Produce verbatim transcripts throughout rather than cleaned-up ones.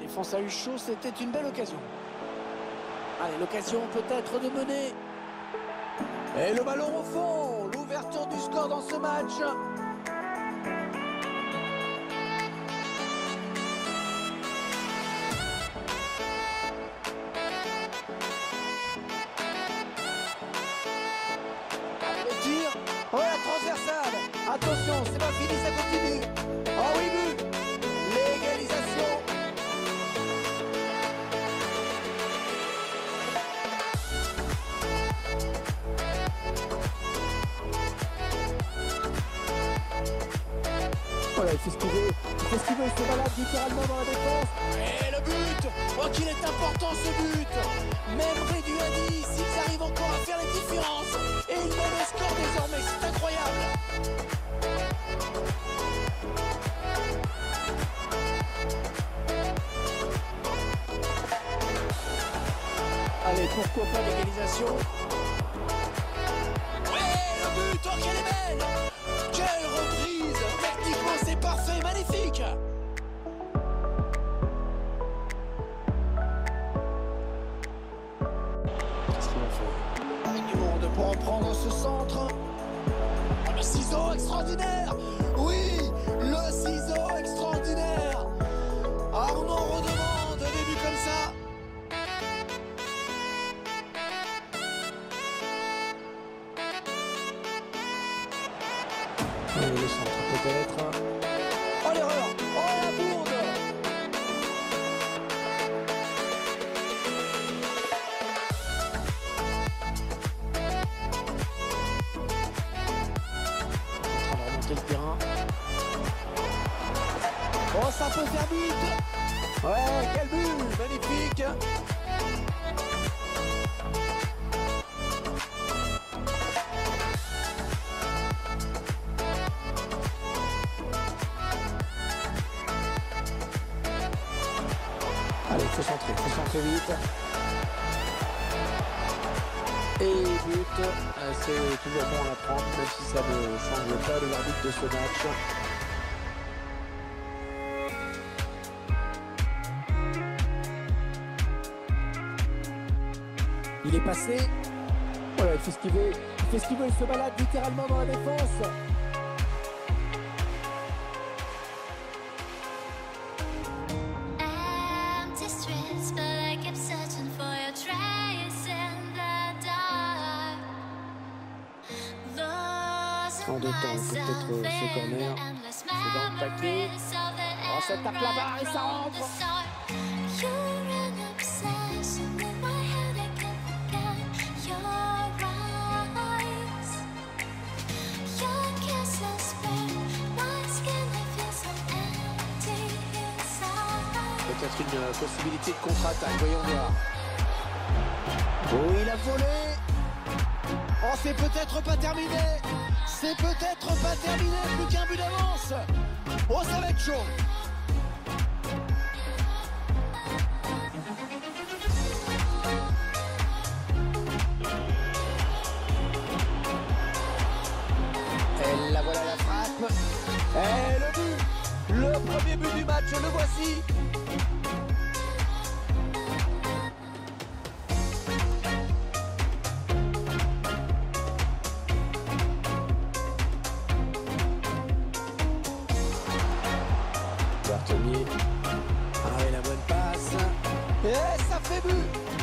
défense a eu chaud, c'était une belle occasion. Allez, l'occasion peut-être de mener. Et le ballon au fond, l'ouverture du score dans ce match. Le tir, oh la transversale. Attention, c'est pas fini, ça continue. Oh oui, but. L'égalisation. Voilà, il fait ce qu'il veut, il fait ce qu'il veut, il se balade littéralement dans la défense. Et le but. Oh qu'il est important ce but. Même réduit à dix, ils arrivent encore à faire les différences. Et ils mènent le score désormais, c'est incroyable. Allez, pourquoi pas l'égalisation. Ouais, le but, oh qu'elle est belle. Quelle reprise. Techniquement, c'est parfait, magnifique. Qu'est-ce qu'ils ont fait? Avec du monde pour en prendre ce centre. Oh, le ciseau extraordinaire. Oui, le ciseau extraordinaire. Arnaud redemande un début comme ça. Et le centre peut-être. Oh l'erreur. Oh la bourde. En train de remonter le terrain. Oh ça peut faire but. Ouais, quel but. Magnifique. Allez, il faut centrer, il faut centrer vite. Et but, c'est toujours bon à la prendre, même si ça ne change pas le verdict de ce match. Il est passé. Voilà, il fait ce qu'il veut, il fait ce qu'il veut, il se balade littéralement dans la défense. En deux temps, peut-être ce corner, c'est dans le paquet. Oh, ça tape là-bas et ça rentre. Peut-être une possibilité de contre-attaque, voyons voir. Oh, il a volé. Oh, c'est peut-être pas terminé. C'est peut-être pas terminé, plus qu'un but d'avance. Oh, ça va être chaud. Et la voilà la frappe. Et le but. Le premier but du match, le voici. Bertonier. Ah oui, la bonne passe. Et ça fait but.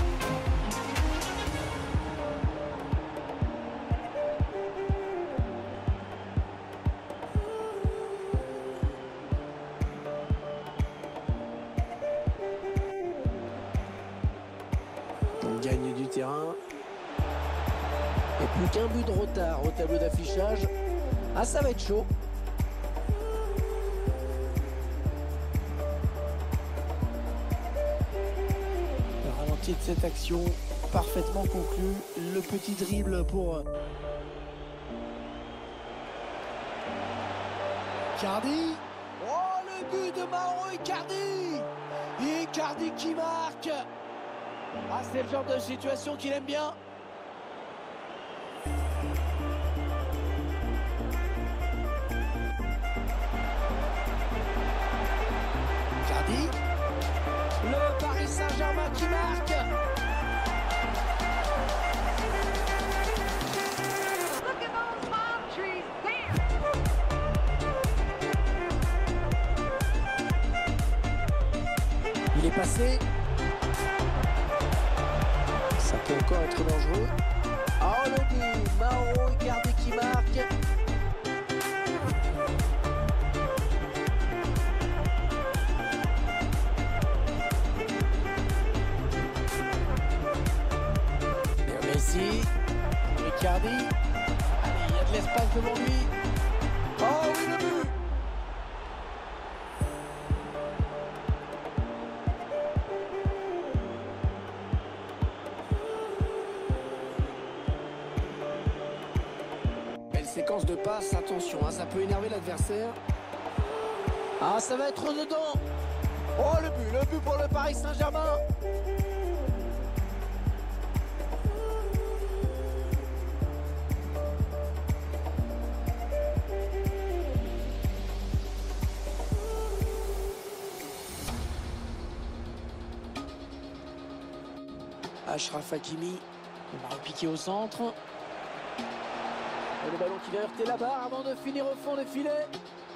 On gagne du terrain. Et plus qu'un but de retard au tableau d'affichage. Ah, ça va être chaud. De cette action parfaitement conclue, le petit dribble pour Icardi. Oh, le but de Mauro Icardi. Icardi qui marque. Ah, c'est le genre de situation qu'il aime bien. il est passé. Ça peut encore être dangereux. Oh le but, Mauro Icardi qui marque. Et Messi, Icardi. Allez, il y a de l'espace devant lui. Oh oui, le but. Séquence de passe, attention, hein, ça peut énerver l'adversaire. Ah, ça va être dedans. Oh, le but, le but pour le Paris Saint-Germain. Achraf Hakimi, on va repiquer au centre. Et le ballon qui va heurter la barre avant de finir au fond des filets.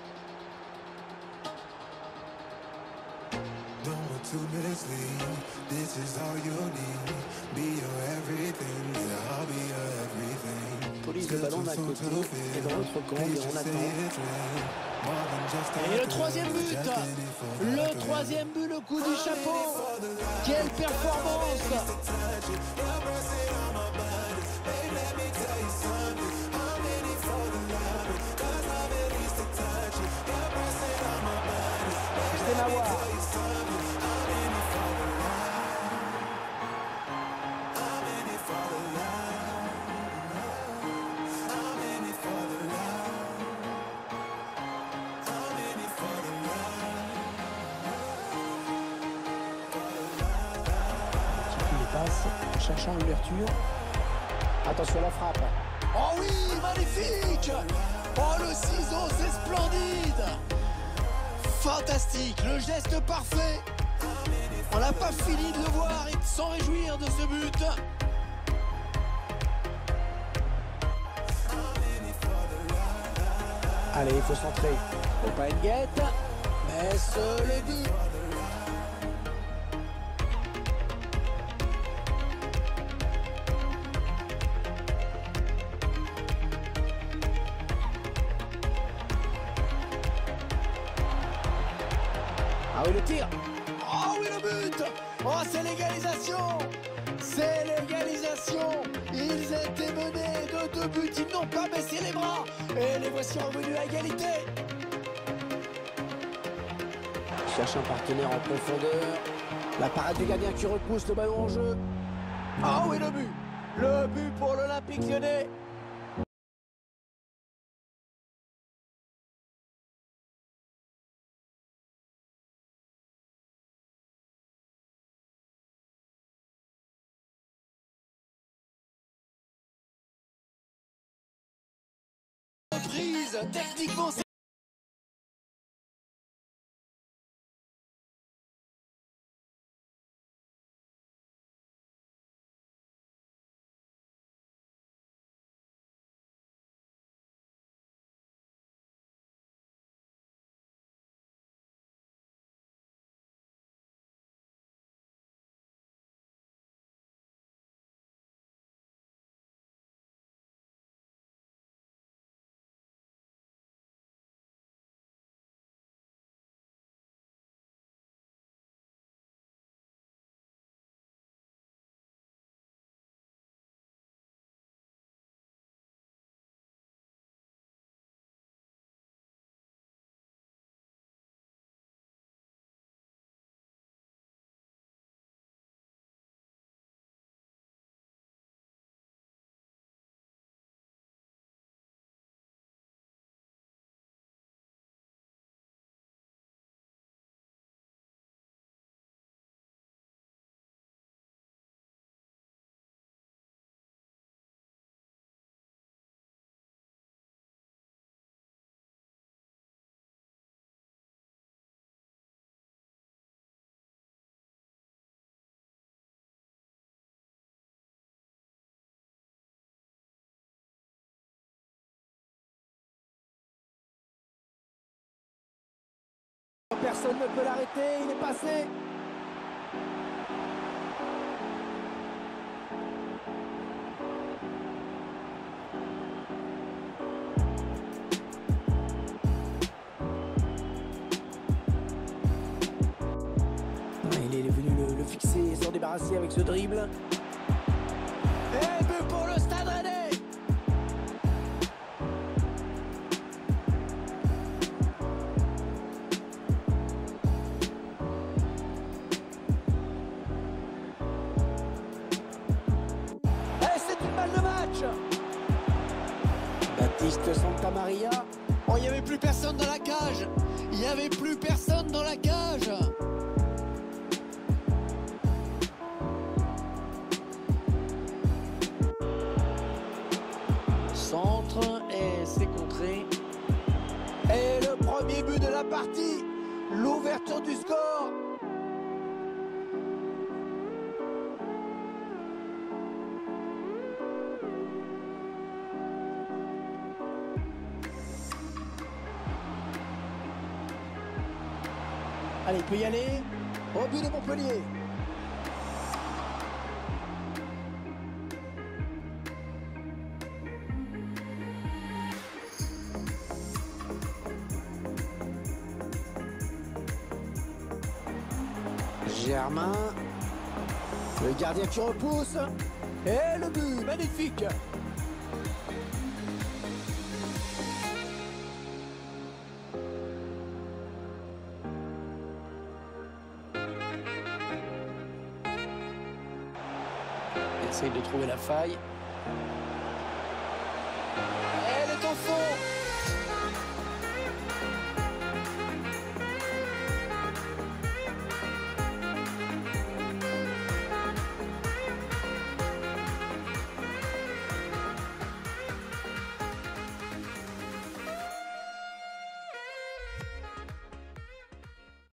Police le ballon d'un côté et dans l'autre camp et on attend. Et le troisième but, le troisième but, le coup du chapeau. Quelle performance! Passe, cherchant l'ouverture. Attention à la frappe. Oh oui, magnifique! Oh, le ciseau, c'est splendide! Fantastique, le geste parfait. On n'a pas fini de le voir et de s'en réjouir de ce but. Allez, il faut centrer. Faut pas une guette, mais ce le but. Ah oui, le tir. Oh oui, le but. Oh, c'est l'égalisation. C'est l'égalisation. Ils étaient menés de deux buts. Ils n'ont pas baissé les bras. Et les voici revenus à égalité. Cherche un partenaire en profondeur. La parade du gardien qui repousse le ballon en jeu. Ah oui, le but. Le but pour l'Olympique Lyonnais. Prise, techniquement c'est... Personne ne peut l'arrêter, il est passé. Il est venu le, le fixer et s'en débarrasser avec ce dribble. Et but pour le Stade Rennais. Et c'est une balle de match. Baptiste Santamaria. Oh, il n'y avait plus personne dans la cage. Il n'y avait plus personne dans la cage. Centre et c'est contré. Et le premier but de la partie, l'ouverture du score. Allez, il peut y aller. Au but de Montpellier. Germain, le gardien qui repousse, et le but, magnifique. Il essaye de trouver la faille. Elle est au fond.